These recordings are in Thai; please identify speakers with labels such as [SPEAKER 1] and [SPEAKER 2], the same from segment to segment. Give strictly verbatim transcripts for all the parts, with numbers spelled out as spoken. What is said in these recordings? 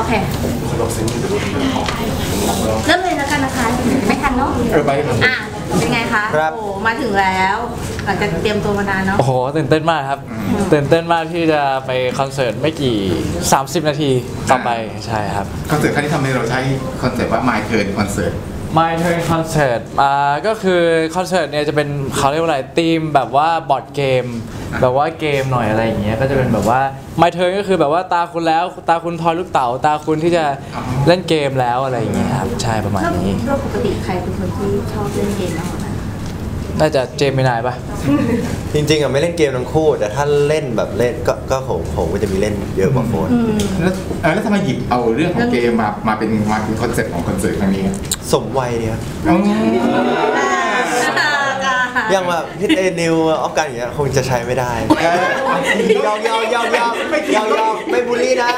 [SPEAKER 1] โอเคเริ่มเลยแล้วกันนะคะไม่ทันเนาะอ่ะเป็นไงคะโอ้มาถึงแล้วหลังจากเตรียมตัวมานานเนาะ
[SPEAKER 2] โอ้โหตื่นเต้นมากครับตื่นเต้นมากที่จะไปคอนเสิร์ตไม่กี่สามสิบนาทีต่อไปใช่ครับ
[SPEAKER 3] คอนเสิร์ตครั้งนี้ทำให้เราใช้คอนเซ็ปต์ว่า My Turn คอนเสิร์ต
[SPEAKER 2] My Turn คอนเสิร์ตอ่าก็คือคอนเสิร์ตเนี่ยจะเป็นเขาเรียกว่าอะไรธีมแบบว่าบอร์ดเกมแบบว่าเกมหน่อยอะไรอย่างเงี้ยก็จะเป็นแบบว่า My Turn ก็คือแบบว่าตาคุณแล้วตาคุณทอยลูกเต๋าตาคุณที่จะเล่นเกมแล้วอะไรอย่างเงี้ยครับใช่ประมาณนี้
[SPEAKER 1] โดยปกติใครเป็นคนที่ชอบเล่นเกมมากกว่ากัน
[SPEAKER 2] น่าจะเจมินายป่ะ
[SPEAKER 4] จริงๆอ่ะไม่เล่นเกมทั้งคู่แต่ถ้าเล่นแบบเล่นก็ก็ผมผมก็จะมีเล่นเยอะกว่าโฟน
[SPEAKER 3] แล้วแล้วทำไมหยิบเอาเรื่องของเกมมามาเป็นมาเป็นคอนเซ็ปต์ของคอนเสิร์ตครั้งนี้
[SPEAKER 4] สมวัยเนี่ยยังแบบพิทเอนิวออฟกันอย่างเงี้ยคงจะใช้ไม่ได้ยอมยอมยอมยอมยอมยอมไม่บูลลี่นะ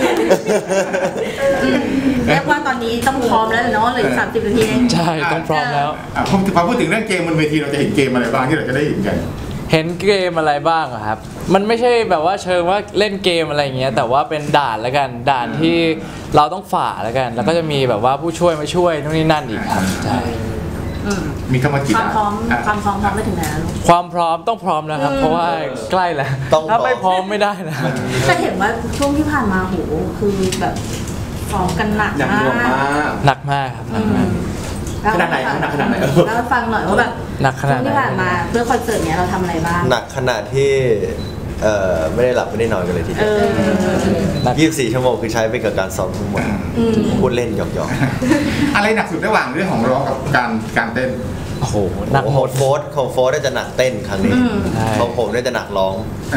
[SPEAKER 1] เรียกว่าตอนนี้ต้องพร้อมแล้วเนาะเลยสามสิบนาทีเอง
[SPEAKER 2] ใช่ต้องพร้อมแล้ว
[SPEAKER 3] ผมพอพูดถึงเรื่องเกมบนเวทีเราจะเห็นเกมอะไรบ้างที่เราจะได้เห็นกัน
[SPEAKER 2] เห็นเกมอะไรบ้างครับมันไม่ใช่แบบว่าเชิงว่าเล่นเกมอะไรอย่างเงี้ยแต่ว่าเป็นด่านแล้วกันด่านที่เราต้องฝ่าแล้วกันแล้วก็จะมีแบบว่าผู้ช่วยมาช่วยนู่นนี่นั่นอีกครับใช่
[SPEAKER 3] มีคำว่ากี่
[SPEAKER 1] ความพร้อมความพร้อมพร้อมไปถึงไหนแล้ว
[SPEAKER 2] ความพร้อมต้องพร้อมนะครับเพราะว่าใกล้แล้วถ้าไม่พร้อมไม่ได้นะ
[SPEAKER 1] แต่เห็นว่าช่วงที่ผ่านมาโหคือแบบซ้อมกันหนักมาก
[SPEAKER 2] หนักมากครับหนักมาก
[SPEAKER 3] ขนาดไหนหนักขนาดไหน
[SPEAKER 1] แล้วฟังหน่อยว่าแบบ
[SPEAKER 2] หนักขนาด
[SPEAKER 1] ที่ผ่านมาเพื่อคอนเสิร์ตเนี้ยเราทำอะไรบ้าง
[SPEAKER 4] หนักขนาดที่เอ่อไม่ได้หลับไม่ได้นอนกันเลยทีเดียวยี่สิบสี่ชั่วโมงคือใช้ไปกับการซ้อมทั้งหมดพูดเล่นหยอก
[SPEAKER 3] ๆอะไรหนักสุดระหว่างเรื่องของร้องกับการการเต้น
[SPEAKER 2] โอ้โหหนัก
[SPEAKER 4] โหดโฟร์ของโฟร์ได้จะหนักเต้นครั้งนี้ของผมได้จะหนักร้อง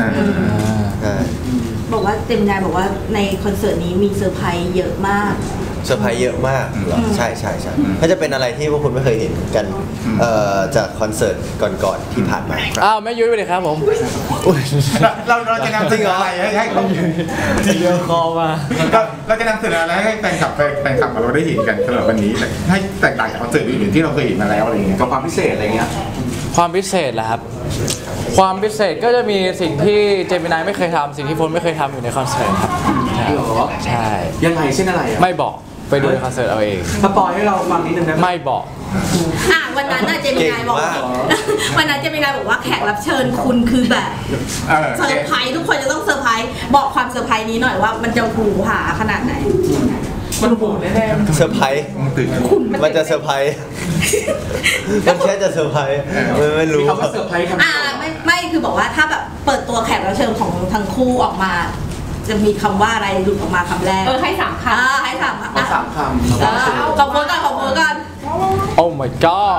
[SPEAKER 1] บอกว่าเต็มใจบอกว่าในคอนเสิร์ตนี้มีเซอร์ไพรส์เยอะมาก
[SPEAKER 4] เซอร์ไพรส์เยอะมากเหรอใช่ใช่ใช่ก็จะเป็นอะไรที่พวกคุณไม่เคยเห็นกันจากคอนเสิร์ตก่อนๆที่ผ่านมา
[SPEAKER 2] อ้าวแม่ยุ้ยไปเลยครับผม
[SPEAKER 3] เราเราจะนำเสนออะไรให้ให้เขา
[SPEAKER 2] เดียวคอมา
[SPEAKER 3] เราจะนำเสนออะไรให้แฟนคลับแฟนคลับเราได้เห็นกันสำหรับวันนี้ให้แตกต่างจากคอนเสิร์ตอื่นๆที่เราเคยเห็นมาแล้วอะไรเงี้ยกับความพิเศษอะไรเงี้ย
[SPEAKER 2] ความพิเศษเหรอครับความพิเศษก็จะมีสิ่งที่เจมินายไม่เคยทำสิ่งที่โฟนไม่เคยทำอยู่ในคอนเสิร์ตครับใช่
[SPEAKER 3] ยังไงเช่นอะไร
[SPEAKER 2] ไม่บอกไปดูในคอนเสิร์ตเอาเอง
[SPEAKER 3] สปอยให้เราฟังนิดนึงได้ไหม
[SPEAKER 2] ไม่บอก
[SPEAKER 1] อ่ะวันนั้นน่ะเจมินายบอกวันนั้นเจมินายบอกว่าแขกรับเชิญคุณคือแบบเซอร์ไพรส์ทุกคนจะต้องเซอร์ไพรส์บอกความเซอร์ไพรส์นี้หน่อยว่ามันจะหูหาขนาดไหน
[SPEAKER 3] มันโหดแน่
[SPEAKER 4] ๆเซอร์ไพรส์มันจะเซอร์ไพรส์มันแค่จะเซอร์ไพรส์ไม่รู้
[SPEAKER 3] คำว่าเซอร์ไพรส์
[SPEAKER 1] อ่าไม่ไม่คือบอกว่าถ้าแบบเปิดตัวแขกรับเชิญของทั้งคู่ออกมาจะมีคำว่าอะไรหลุดออกมาคำแรก
[SPEAKER 5] เออให้สามค
[SPEAKER 1] ำให้สามค
[SPEAKER 3] ำสามคำ
[SPEAKER 1] ขอบคุณก่อนขอบคุณก่อน
[SPEAKER 2] โอ้ my god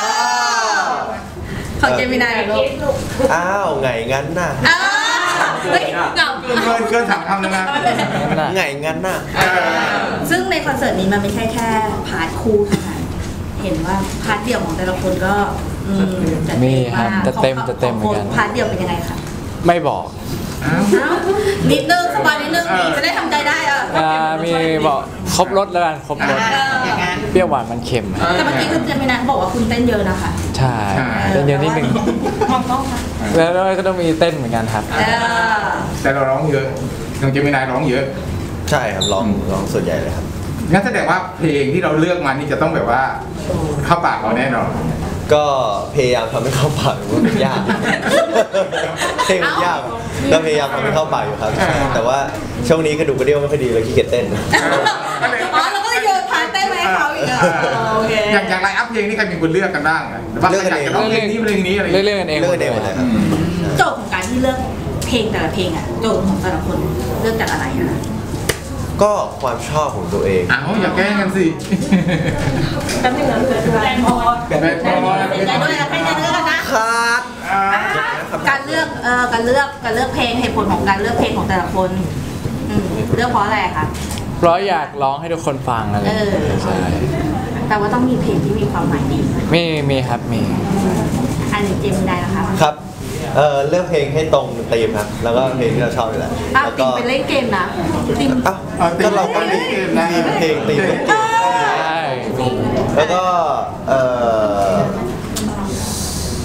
[SPEAKER 1] ขอเจมินายลูก
[SPEAKER 4] อ้าวไงงั้นน่ะ
[SPEAKER 1] เฮ้ยเงา
[SPEAKER 3] เกินเกินสามคำแล้วนะ
[SPEAKER 4] ไงงั้นน่ะ
[SPEAKER 1] ซึ่งในคอนเสิร์ตนี้มันไม่ใช่แค่พาร์ทคู่เท่านั้นเห็นว่าพาร์ทเดี่ยวของแต่ละคนก็
[SPEAKER 2] มีครับจะเต็มจะเต็มเหมือนกัน
[SPEAKER 1] พาร์ทเดี่ยวเป็นยังไงคะ
[SPEAKER 2] ไม่บอก
[SPEAKER 1] นิดนึงสบายนิดนึงจะได้ทำใจได้อ่ะ
[SPEAKER 2] มีบอกครบรสแล้วกันครบรสเปรี้ยวหวานมันเค็ม
[SPEAKER 1] แต่เมื่อกี้คุณเจมินายบอกว่าคุณเต้นเยอะนะคะ
[SPEAKER 2] ใช่เต้นเยอะนิดนึง
[SPEAKER 1] มองต้องค่ะ
[SPEAKER 2] แล้วก็ต้องมีเต้นเหมือนกันครับ
[SPEAKER 3] แต่เราร้องเยอะน้องเจมินายร้องเยอะ
[SPEAKER 4] ใช่ครับร้องร้องส่วนใหญ่เลยครับ
[SPEAKER 3] งั้นแสดงว่าเพลงที่เราเลือกมานี่จะต้องแบบว่าเข้าปากเราแน่นอน
[SPEAKER 4] ก็พยายามทำให้เข้าปากมันยากเพลงมันยากก็พยายามทำให้เข้าปากอยู่ครับแต่ว่าช่วงนี้กระดูกกระเดี่ยวไม่ค่อยดีเลยขี้เกียจเต้น
[SPEAKER 1] อ๋อแล้วก็โยนพาเต้นไปให้เขาอีกโอเค
[SPEAKER 3] อย่างอย่างไรอัพเพลงนี่ใครเป็นคนเลือกกันบ้างเลือกกันเองเพลงนี้เพลงนี้อะไร
[SPEAKER 2] เลือกกันเอง
[SPEAKER 4] เลือกกันเองหมดเลยครับ
[SPEAKER 1] โจทย์ของการที่เลือกเพลงแต่ละเพลงอ่ะโจทย์ของแต่ละคนเลือกจากอะไรคะ
[SPEAKER 4] ก็ความชอบของตัวเอง
[SPEAKER 3] อ้าวอย่าแกล้งกันสิ
[SPEAKER 1] แป๊บนึงนะแรงพอแรงพอแรงด้วยนะให้เลือกกันนะครับการเลือกเอ่อการเลือกการเลือกเพลงเหตุผลของการเลือกเพลงของแต่ละคนเลือกเพราะอะไรคะ
[SPEAKER 2] เพราะอยากร้องให้ทุกคนฟังอะไรใช่
[SPEAKER 1] แต่ว่าต้องมีเพลงที่มีความหมายดี
[SPEAKER 2] มีมีครับมี
[SPEAKER 1] อันนี้เจมได้นะคะ
[SPEAKER 4] ครับเออเลือกเพลงให้ตรงธีมครับแล้วก็เพลงที่เราชอบนี่แหละ
[SPEAKER 1] แล้วก็เป็นเล่นเกมนะ
[SPEAKER 4] ธีมอ้าวก็เราก็มีเพลงนะเพลงธีมเล่นเกมแล้วก็เออ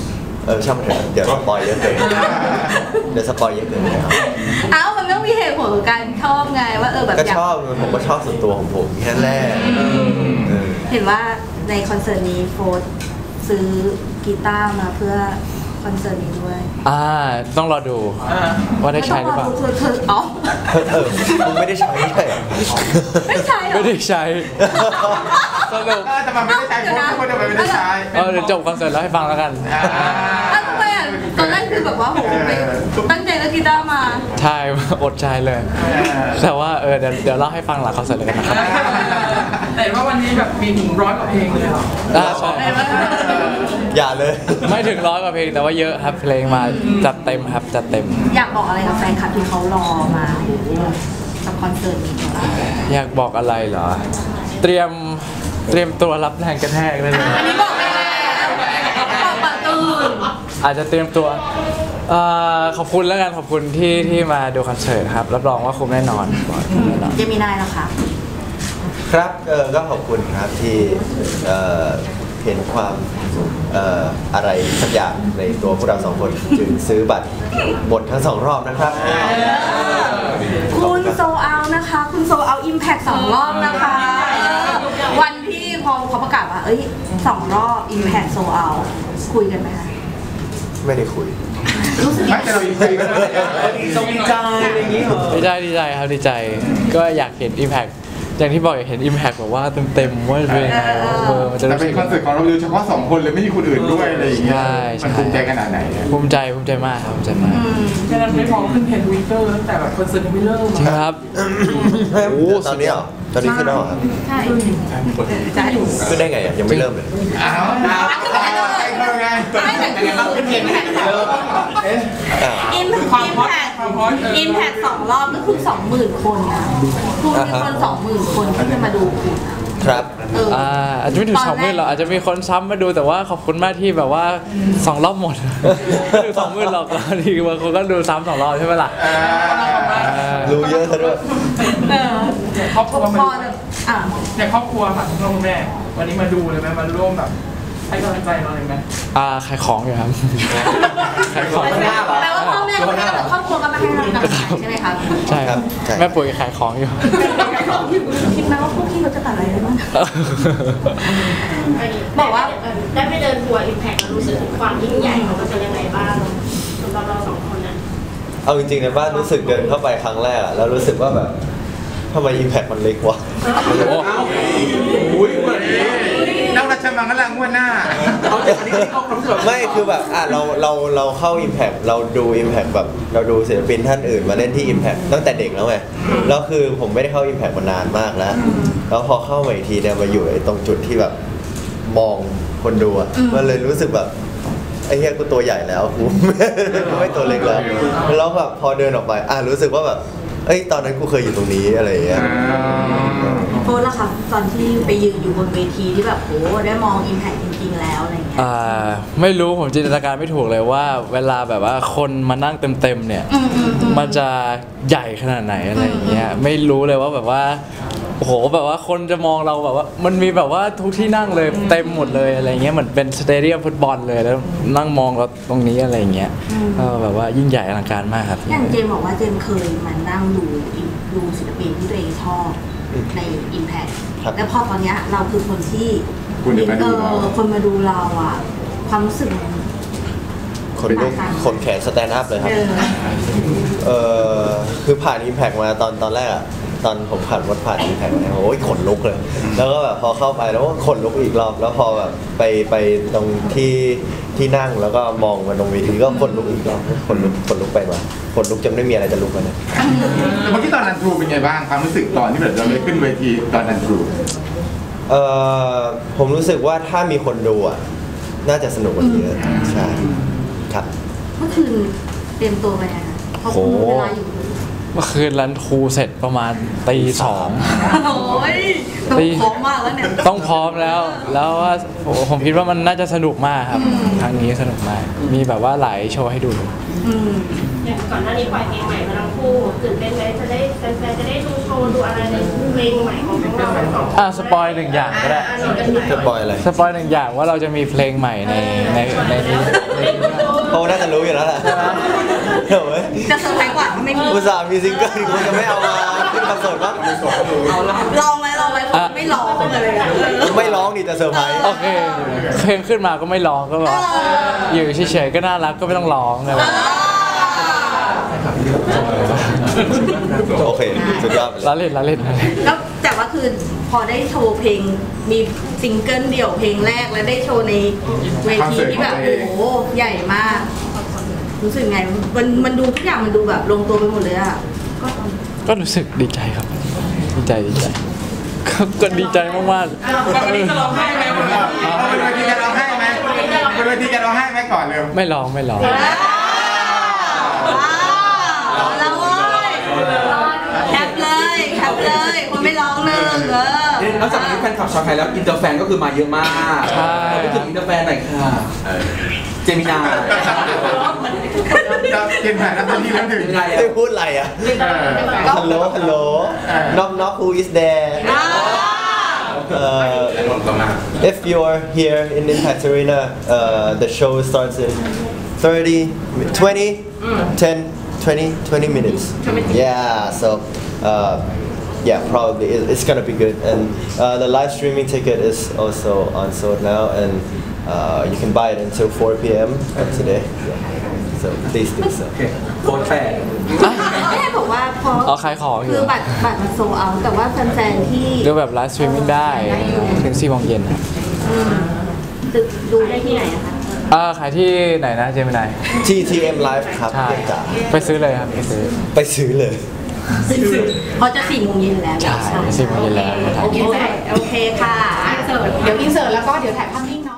[SPEAKER 4] เออช่างมันเถอะเดี๋ยวสปอยเยอะเกินเดี๋ยวสปอยเยอะเกินนะครับ
[SPEAKER 1] เอ้ามันต้องมีเหตุผลของการชอบไงว่าเออแบบ
[SPEAKER 4] ก็
[SPEAKER 1] อยาก
[SPEAKER 4] ชอบผมก็ชอบส่วนตัวของผมแค่แรกเออ
[SPEAKER 1] เห็นว่าในคอนเสิร์ตนี้โฟร์ธซื้อกีตาร์มาเพื่อคอนเสิร์ตนี้ด้วย
[SPEAKER 2] อ่าต้องรอดูว่าได้ใช้หรือเปล่า
[SPEAKER 1] ไม่ต้องรอดูเธอเธออ๋อ
[SPEAKER 4] เออเออมึงไม่ได้ใช้ใช่เหรอ
[SPEAKER 1] ไม่ใช่เหรอ
[SPEAKER 2] ไม่ได้ใช้สรุป
[SPEAKER 3] เออแต่มันไม่ได้ใช้โพสต์คนทำไมไม่ได้ใช้
[SPEAKER 2] เออเดี๋ยวจบคอนเสิร์ตแล้วให้ฟังแล้วกัน
[SPEAKER 3] อ่า
[SPEAKER 1] อ้าวทำไมอ่ะตอนแรกคือแบบว่าโหไปตั้งใจเล่นกีตาร์มา
[SPEAKER 2] ใช่ อดใช้เลย แต่ว่าเออเดี๋ยวเดี๋ยวเล่าให้ฟังหลังคอนเสิร์ตเลยกันนะครับ
[SPEAKER 5] แต่ว่าวันนี้แบบมีถึงร้อยกว่าเพลงเลยเหรอ
[SPEAKER 2] อ่าใช่
[SPEAKER 4] อย่าเลย
[SPEAKER 2] ไม่ถึงร้อยกว่าเพลงแต่ว่าเยอะครับเพลงมาจัดเต็มครับจัดเต็ม
[SPEAKER 1] อยากบอกอะไรกับแฟนคลับที่เขารอมากับคอนเสิร์ตนี้
[SPEAKER 2] อยากบอกอะไรเหรอ เตรียมเตรียมตัวรับแรงกระแทกได้เลย
[SPEAKER 1] อันนี้บอกไปแล้วบอกปะตื่น
[SPEAKER 2] อาจจะเตรียมตัวเอ่อขอบคุณแล้วกันขอบคุณที่ที่มาดูคอนเสิร์ตครับรับรองว่าคุ้มแน่นอนคุ้มแน่นอน
[SPEAKER 1] เจมินายนะคะ
[SPEAKER 4] ครับเออก็ขอบคุณครับที่เอ่อเห็นความเอ่ออะไรสักอย่างในตัวพวกเราสองคนจึงซื้อบัตรหมดทั้งสองรอบนะครับ
[SPEAKER 1] คุณโซเอานะคะ คุณโซเอาอิมแพคสองรอบนะคะ วันที่พอเขาประกาศว่าเอ้ยสองรอบอิมแพคโซเอาคุยกันไหมคะ
[SPEAKER 4] ไม่ได้คุย
[SPEAKER 1] รู้สึก
[SPEAKER 3] ไม่แต่เราดีใจก็ได้
[SPEAKER 4] ต้องดีใจอะไรอย่างนี้เหรอ
[SPEAKER 2] ดีใจดีใจครับดีใจก็อยากเห็น Impact อย่างที่บอกอยากเห็น Impact แบบว่าเต็มๆว่าจะเป็นยังไงว่าเออมันจะ
[SPEAKER 3] แต่
[SPEAKER 2] รู้
[SPEAKER 3] เป็
[SPEAKER 2] สึ
[SPEAKER 3] น
[SPEAKER 2] ก
[SPEAKER 3] คอนเสิร์ตของเราโดยเฉพาะสองคนเลยไม่มีคนอื่นด้วยอะไรอย่างเงี้ย
[SPEAKER 2] ใช่ใช่
[SPEAKER 3] มันภูมิใจขนาดไหนอะ
[SPEAKER 2] ภูมิใจภูมิใจมากครับภูมิใจมาก
[SPEAKER 5] แค่นั้นไม่พอขึ้นเทรนด์ทวิตเตอร์ตั้งแต่แบบคอนเสิร์ตยังไม่เริ่ม
[SPEAKER 2] จริงครับ
[SPEAKER 4] โอ้ตอนนี้เหรอตอนนี้ขึ้นแล้วเหรอครับ
[SPEAKER 1] ใช่ใช่
[SPEAKER 4] ขึ้นได้ไงอ่ะยังไม่เริ่มเลย
[SPEAKER 3] อ้าวอ้าวอ้าวใครเธอไง
[SPEAKER 1] ไม่แต่คืออิมแพค
[SPEAKER 4] อ้าว
[SPEAKER 1] อิมอิมแพคอิมแพคสองรอบก็คือสองหมื่นคนนะคุณมีคนสองหมื่นคนที่จะมาดูคุณนะครับ เออ
[SPEAKER 2] อ่าอาจจะไม่ถึง
[SPEAKER 1] ตอน
[SPEAKER 2] สองหมื่น
[SPEAKER 1] แรก
[SPEAKER 2] หรอกอาจจะมีคนซ้ำมาดูแต่ว่าขอบคุณมากที่แบบว่าสองรอบหมดไม่ถึงสองหมื่นหรอกบางทีบางคนก็ดูซ้ำสองรอบใช่ไหมล่ะ
[SPEAKER 3] อ่า
[SPEAKER 2] อ่า
[SPEAKER 4] รู้เยอะซะด้วย
[SPEAKER 1] เออ
[SPEAKER 5] ครอบครัว
[SPEAKER 1] พ
[SPEAKER 5] มา
[SPEAKER 1] อจะอ่ะ
[SPEAKER 5] เนี่ยครอบครัวค่ะคุณพ่อคุณแม่ วันนี้มาดูเลยไหมมาร่วมแบบให้กำลังใจเราเลยไหม
[SPEAKER 2] อ่าขายของอยู่ครับขายของ
[SPEAKER 1] แปลว่าพ่อแม่ก็ไม่ได้แบบครอบครัวก็มาให้กำลังใจใช่ไหมคะ
[SPEAKER 2] ใช่ครับ
[SPEAKER 4] ใช่
[SPEAKER 2] แม่ปุ๋ยขายของอยู่
[SPEAKER 1] คิดไหมว่าพวกพี่เขาจะตัดอะไรได้บ้างบอกว่า
[SPEAKER 6] ได้ไปเดินทัวร์อิมแพครู้สึกถึงความยิ่งใหญ่ของมันเป็นยังไงบ้างสำหรับเราสองคนนะ
[SPEAKER 4] เอาจริงๆในบ้านรู้สึกเดินเข้าไปครั้งแรกอะแล้วรู้สึกว่าแบบทำไมอิมแพคมันเล็กวะ
[SPEAKER 2] โอ้
[SPEAKER 3] อุ้ยเหมือนนักรัชมังกลังวันหน้า
[SPEAKER 4] ไม่คือแบบอ่ะเราเราเราเข้า Impact เราดู Impact แบบเราดูศิลปินท่านอื่นมาเล่นที่ Impact ตั้งแต่เด็กแล้วไงแล้วคือผมไม่ได้เข้า Impact มานานมากแล้วแล้วพอเข้ามาอีกทีเนี่ยมาอยู่ไอ้ตรงจุดที่แบบมองคนดูอ่ะมันเลยรู้สึกแบบไอ้เหี้ยกูตัวใหญ่แล้วกู ไม่ตัวเล็กแล้วแล้วแบบพอเดินออกไปอ่ะรู้สึกว่าแบบเอ้ยตอนนั้นกูเคยอยู่ตรงนี้อะไรอย่างเงี้ย
[SPEAKER 1] โพสต์ละค่ะตอนที่ไปยืนอยู่บนเวทีที่แบบโอ้ได้มองอิมแพคจริงๆแล้วอะไรเงี้ย
[SPEAKER 2] อ่าไม่รู้ผมจินตนาการไม่ถูกเลยว่า เวลาแบบว่าคนมานั่งเต็มๆเนี่ย
[SPEAKER 1] อืมอืมอืม
[SPEAKER 2] มันจะใหญ่ขนาดไหนอะไรอย่างเงี้ยไม่รู้เลยว่าแบบว่าโอ้โหแบบว่าคนจะมองเราแบบว่า มันมีแบบว่าทุกที่นั่งเลยเต็มหมดเลยอะไรเงี้ยเหมือนเป็นสเตเดียมฟุตบอลเลยแล้วนั่งมองเราตรงนี้อะไรอย่างเงี้ยเออแบบว่ายิ่งใหญ่อลังการมากครับ
[SPEAKER 1] อย่างเจมบอกว่าเจมเคยมานั่งดูดูศิลปินที่ตัวเองชอบในอิมแพค
[SPEAKER 4] ครับ
[SPEAKER 1] แล้วพอตอนเนี้ยเราคือคนที่
[SPEAKER 3] คุณเดี๋ยวมาดูเรา
[SPEAKER 1] เออคนมาดูเราอ่ะความรู้สึกมัน
[SPEAKER 4] คนลุกขนแขนสแตนด์อัพเลยครับ
[SPEAKER 1] เออ
[SPEAKER 4] เออคือผ่าน Impact มาตอนตอนแรกอะตอนผมผ่านวัดผ่าน Impact มาโอ้ยขนลุกเลย แล้วก็แบบพอเข้าไปแล้วก็ขนลุกอีกรอบ แล้วพอแบบไปไปตรงที่ที่นั่งแล้วก็มองมาตรงเวทีก็ขนลุกอีกรอบขนลุกขนลุกไปมาขนลุกจนไม่มีอะไรจะลุกแล้วเนี่ย
[SPEAKER 3] เมื่อกี้ตอนนันทรูเป็นไงบ้างความรู้สึกตอนที่แบบเราได้ขึ้นเวทีตอนนันทรู
[SPEAKER 4] เออผมรู้สึกว่าถ้ามีคนดูอะน่าจะสนุกกว่านี้เยอะใช่ครับ
[SPEAKER 1] เมื่อคืนเตรียมตัวไปนะเพราะคุณมีเวลาอยู่
[SPEAKER 2] เมื่อคืนรันทรูเสร็จประมาณตีสอง
[SPEAKER 1] โอ้ยต้องพร้อมมากแล้วเนี่ย
[SPEAKER 2] ต้องพร้อมแล้ว แล้วว่าโอ้ผมคิดว่ามันน่าจะสนุกมากครับครั้งนี้สนุกมาก มีแบบว่าหลายโชว์ให้ดู
[SPEAKER 1] อืม
[SPEAKER 6] อย่างก่อนก่อนหน้านี้ปล่อยเพลงใหม่มาทั้งคู่ตื่นเต้นไหมจะได้แฟนๆจะได้ดูโชว์ดูอะไรในเพลงใหม่ของทั้งเราทั้งสองคน
[SPEAKER 2] อ่ะสปอยหนึ่งอย่างก็ได้
[SPEAKER 4] จะปล่อยอะไร
[SPEAKER 2] สปอยหนึ่งอย่างว่าเราจะมีเพลงใหม่ในในในนี้
[SPEAKER 4] เขาน่าจะรู้อยู่แล้วแหละเดี๋ยวเว้ย
[SPEAKER 1] จะเซอร์ไพรส์กว่าถ้าไม่มี
[SPEAKER 4] อุตส่าห์มีซิงเกิลคุณจะไม่เอามาขึ้นคอนเสิร์ตปะ
[SPEAKER 1] ลองไหมลองไหมผมไม่ลองเลยอะเออ
[SPEAKER 4] ไม่ร้องดิจะเซอร์ไพรส์
[SPEAKER 2] โอเคเพลงขึ้นมาก็ไม่ร้องก็แบบอยู่เฉยๆก็น่ารักก็ไม่ต้องร้องนะแบบ
[SPEAKER 4] โอเคสุดยอดไปเลย
[SPEAKER 2] ล้อเล่นล้อเล่นล้อเล่น
[SPEAKER 1] แล้วแต่ว่าคือพอได้โชว์เพลงมีซิงเกิลเดี่ยวเพลงแรกแล้วได้โชว์ในเวทีที่แบบโอ้โหใหญ่มาก รู้สึกไงมันมันดูทุกอย่างมันดูแบบลงตัวไปหมดเลยอะ
[SPEAKER 2] ก็รู้สึกดีใจครับ ดีใจดีใจก็ก็ดีใจมาก
[SPEAKER 5] วันนี้จะร้องไห้ไหมวันนี้
[SPEAKER 3] เอาเป็นเวทีกันเราให้ไหมเป็นเวทีกันเราให้ไหมก่อนเร็ว
[SPEAKER 2] ๆไม่ร้องไม่ร้อง
[SPEAKER 1] ว้าวแล้วเว้ยแคปเลยแคปเลยคนไม่ร้องหนึ่งเออน
[SPEAKER 7] อกจากนี้แฟนคลับชาวไทยแล้วอินเตอร์แฟนก็คือมาเยอะมาก
[SPEAKER 2] ใช่
[SPEAKER 7] พูดถึงอินเตอร์แฟนหน่อยค่ะเจมินา
[SPEAKER 3] จะกินแผ่นน้ำตาลที่แล้วถึง
[SPEAKER 7] เป็นไงอ่ะ
[SPEAKER 4] ไม่พูดอะไรอ่ะ ฮัลโหล ฮัลโหล knock knock who is there uh, if you're here in Impact Arena uh, the show starts in thirty twenty ten twenty twenty minutes yeah so uh, yeah probably it, it's gonna be good and uh, the live streaming ticket is also on sold now and uh, you can buy it until four p.m. today yeah. so please do so
[SPEAKER 7] โฟนแปด
[SPEAKER 1] ไม่ได้บอกว่าพอ
[SPEAKER 2] เอาขายของอยู่
[SPEAKER 1] คือบัตรบัตรมันโซลเอาท์แต่ว่าแฟนๆที่
[SPEAKER 2] ดูแบบไลฟ์สตรีมมิ่งได้ถึงสี่โมงเย็นครับ
[SPEAKER 1] อืมตึกดูได้ที่ไหนอะคะ
[SPEAKER 2] อ่าขายที่ไหนนะเจมินาย
[SPEAKER 4] ที ที เอ็ม Live ครับ
[SPEAKER 2] ใช่
[SPEAKER 4] เดี๋ยวจ๋า
[SPEAKER 2] ไปซื้อเลยครับไปซื้อ
[SPEAKER 4] ไปซื้อเลย
[SPEAKER 1] เพราะจะสี่โมงเย็นแล้ว
[SPEAKER 2] ใช่สี่โมงเย็นแล้วนะครับ
[SPEAKER 1] โอเคโอเคค่ะ
[SPEAKER 8] เดี๋ยวอินเสิร์ตแล้วก็เดี๋ยวถ่ายภาพนิ่งเนาะ